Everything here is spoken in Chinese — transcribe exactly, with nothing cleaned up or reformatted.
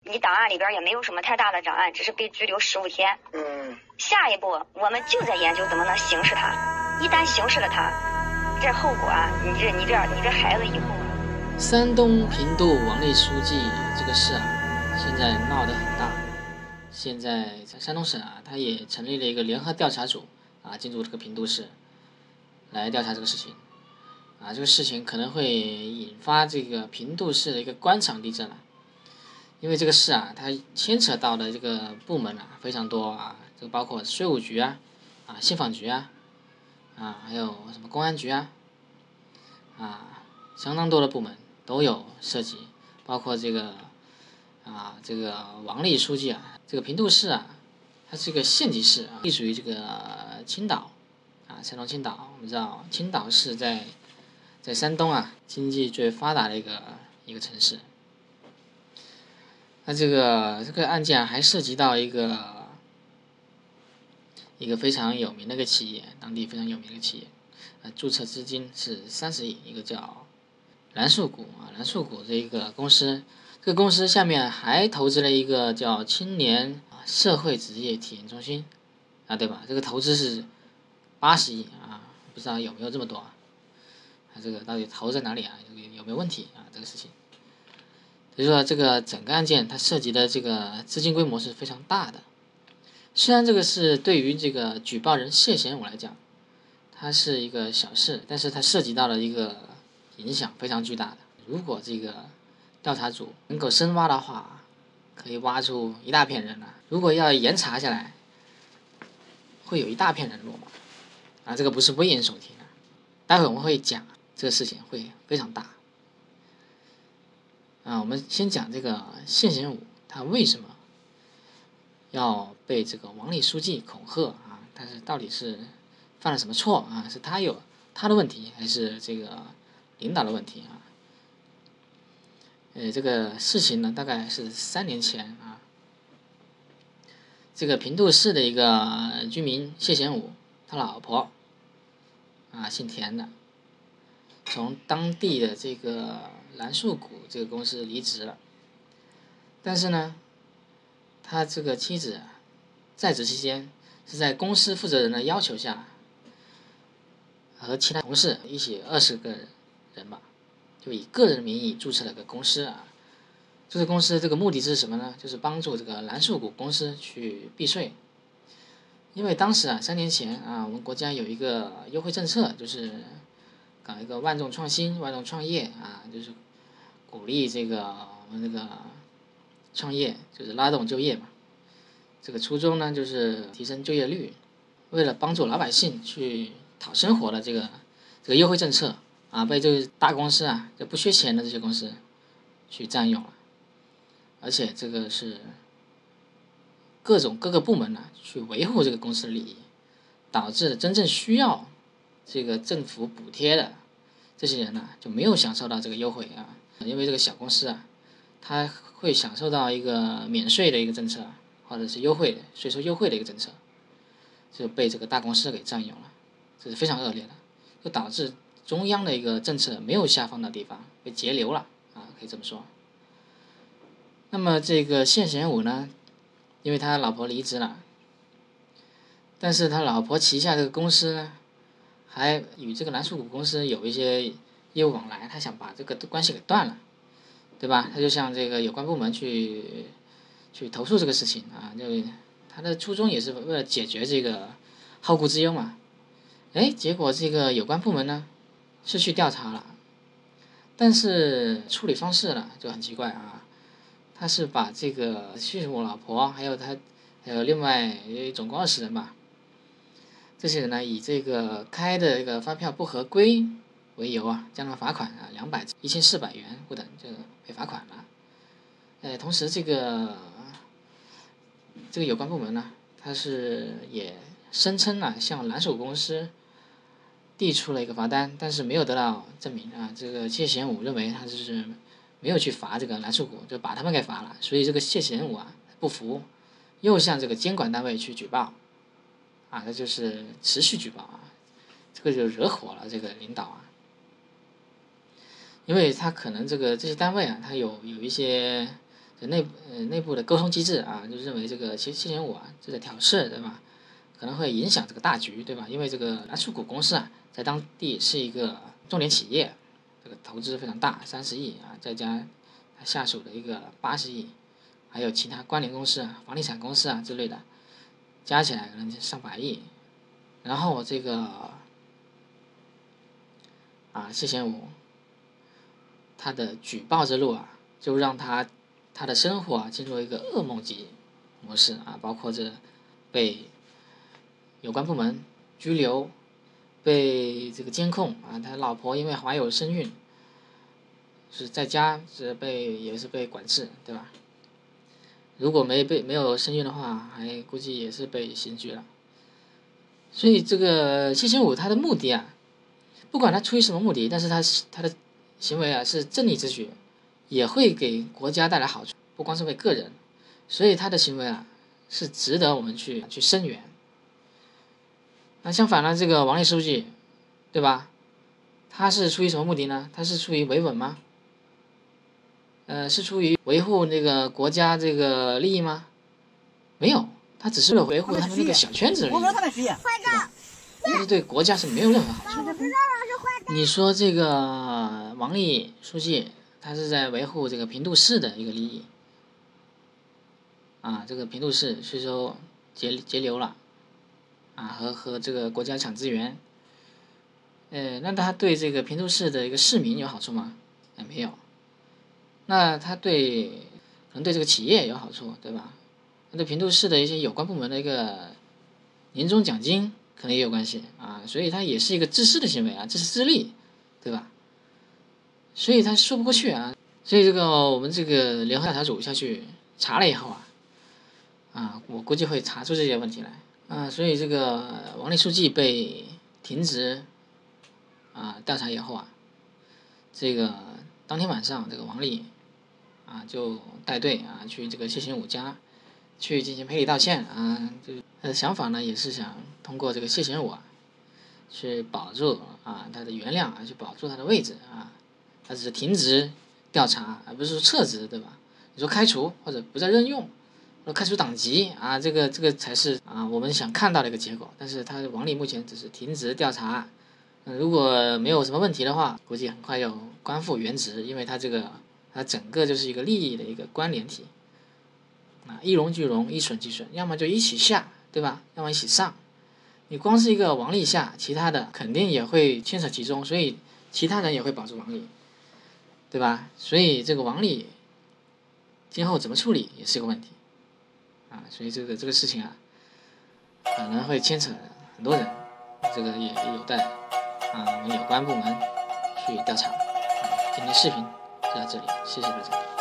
你档案里边也没有什么太大的障碍，只是被拘留十五天。 嗯， 下一步我们就在研究怎么能刑事他，一旦刑事了他，这后果啊，你这你这你这孩子以后啊。 山东平度王力书记这个事啊，现在闹得很大。现在在山东省啊，他也成立了一个联合调查组啊，进入这个平度市来调查这个事情。啊，这个事情可能会引发这个平度市的一个官场地震了。因为这个事啊，它牵扯到的这个部门啊非常多啊，这个包括税务局啊、啊信访局啊、啊还有什么公安局啊、啊相当多的部门都有涉及，包括这个啊这个王力书记啊，这个平度市啊，它是一个县级市啊，隶属于这个青岛啊，山东青岛。我们知道青岛市在在山东啊经济最发达的一个一个城市。那这个这个案件还涉及到一个一个非常有名的一个企业，当地非常有名的一个企业，呃，注册资金是三十亿，一个叫蓝树谷啊，蓝树谷这一个公司，这个公司下面还投资了一个叫青年社会职业体验中心啊，对吧？这个投资是八十亿啊，不知道有没有这么多啊？啊，这个到底投在哪里啊？有有没有问题啊？这个事情。所以说，这个整个案件它涉及的这个资金规模是非常大的。虽然这个是对于这个举报人谢贤武来讲，它是一个小事，但是它涉及到了一个影响非常巨大的。如果这个调查组能够深挖的话，可以挖出一大片人来。如果要严查下来，会有一大片人落马。啊，这个不是危言耸听的。待会我们会讲这个事情会非常大。啊，我们先讲这个谢贤武他为什么要被这个王力书记恐吓啊？他是到底是犯了什么错啊？是他有他的问题，还是这个领导的问题啊？呃，这个事情呢，大概是三年前啊，这个平度市的一个居民谢贤武，他老婆啊姓田的，从当地的这个蓝树谷这个公司离职了，但是呢，他这个妻子在职期间是在公司负责人的要求下，和其他同事一起二十个人吧，就以个人名义注册了个公司啊。这个公司这个目的是什么呢？就是帮助这个蓝树谷公司去避税。因为当时啊，三年前啊，我们国家有一个优惠政策，就是搞一个万众创新、万众创业啊，就是鼓励这个我们这个创业，就是拉动就业嘛。这个初衷呢，就是提升就业率，为了帮助老百姓去讨生活的这个这个优惠政策啊，被这个大公司啊，这不缺钱的这些公司去占用了，而且这个是各种各个部门呢去维护这个公司的利益，导致真正需要这个政府补贴的这些人呢就没有享受到这个优惠啊，因为这个小公司啊，他会享受到一个免税的一个政策，或者是优惠的税收优惠的一个政策，就被这个大公司给占用了，这是非常恶劣的，就导致中央的一个政策没有下放到地方，被截留了啊，可以这么说。那么这个谢贤武呢，因为他老婆离职了，但是他老婆旗下这个公司呢，还与这个蓝树谷公司有一些业务往来，他想把这个关系给断了，对吧？他就向这个有关部门去去投诉这个事情啊，就他的初衷也是为了解决这个后顾之忧嘛。哎，结果这个有关部门呢是去调查了，但是处理方式呢就很奇怪啊。他是把这个谢我老婆还有他还有另外总共二十人吧，这些人呢以这个开的这个发票不合规为由啊，将他罚款啊两百一千四百元不等，就被罚款了。呃，同时这个这个有关部门呢，他是也声称啊向蓝手公司递出了一个罚单，但是没有得到证明啊。这个谢贤武认为他就是没有去罚这个蓝树谷，就把他们给罚了，所以这个谢贤武啊不服，又向这个监管单位去举报，啊，那就是持续举报啊，这个就惹火了这个领导啊，因为他可能这个这些单位啊，他有有一些内呃内部的沟通机制啊，就认为这个谢谢贤武啊这在挑事，对吧？可能会影响这个大局，对吧？因为这个蓝树谷公司啊，在当地是一个重点企业，这个投资非常大，三十亿啊，再加他下属的一个八十亿，还有其他关联公司啊、房地产公司啊之类的，加起来可能上百亿。然后这个啊谢贤武，他的举报之路啊，就让他他的生活啊进入一个噩梦级模式啊，包括这被有关部门拘留，被这个监控啊，他老婆因为怀有身孕，是在家是被也是被管制，对吧？如果没被没有身孕的话，还估计也是被刑拘了。所以这个谢贤武他的目的啊，不管他出于什么目的，但是他他的行为啊是正义之举，也会给国家带来好处，不光是为个人，所以他的行为啊是值得我们去去声援。那相反呢，这个王力书记，对吧？他是出于什么目的呢？他是出于维稳吗？呃，是出于维护那个国家这个利益吗？没有，他只是为了维护他们那个小圈子而已。对吧？但是对国家是没有任何好处。你说这个王力书记，他是在维护这个平度市的一个利益啊，这个平度市税收节节流了。啊，和和这个国家抢资源，呃，那他对这个平度市的一个市民有好处吗？哎，没有。那他对可能对这个企业有好处，对吧？那对平度市的一些有关部门的一个年终奖金可能也有关系啊，所以他也是一个自私的行为啊，自私自利，对吧？所以他说不过去啊。所以这个我们这个联合调查组下去查了以后啊，啊，我估计会查出这些问题来。啊，所以这个王力书记被停职啊调查以后啊，这个当天晚上，这个王力啊就带队啊去这个谢贤武家去进行赔礼道歉啊，这他的想法呢也是想通过这个谢贤武啊去保住啊他的原谅啊，去保住他的位置啊，他只是停职调查，而不是说撤职，对吧？你说开除或者不再任用。开除党籍啊，这个这个才是啊我们想看到的一个结果。但是他王力目前只是停职调查，嗯，如果没有什么问题的话，估计很快要官复原职，因为他这个他整个就是一个利益的一个关联体啊，一荣俱荣，一损俱损，要么就一起下，对吧？要么一起上。你光是一个王力下，其他的肯定也会牵扯其中，所以其他人也会保住王力，对吧？所以这个王力今后怎么处理也是个问题。啊，所以这个这个事情啊，可能会牵扯很多人，这个也有待啊我们有关部门去调查。啊，今天视频就到这里，谢谢大家。